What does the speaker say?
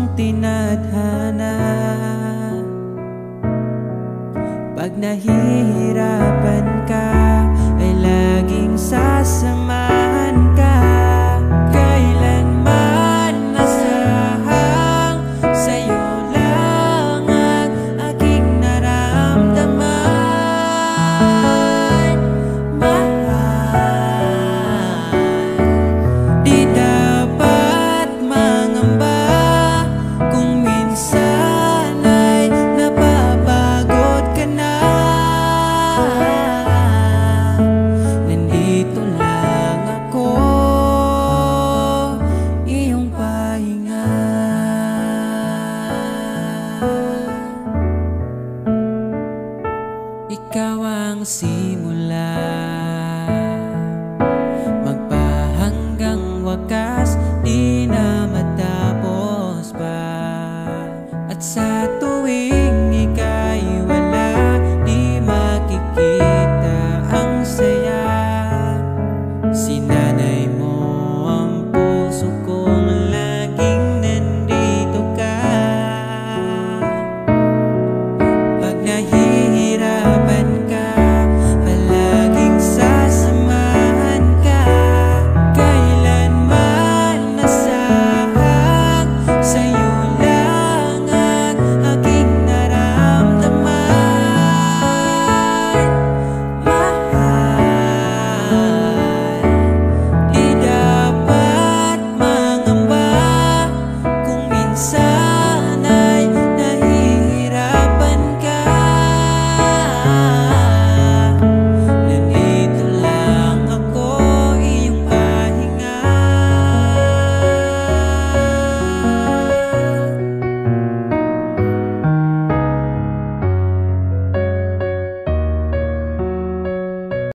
pusong tinadhana. Pag nahihirapan ka, ay laging sasamahan ka. Kailanman masahang sa'yo lang ang aking naramdaman. Mahal, di dapat mangamba kung minsan ay napapagod ka na. Nandito lang ako, iyong pahinga. Ikaw ang simula, magpahanggang wakas, di na matapos pa. At sa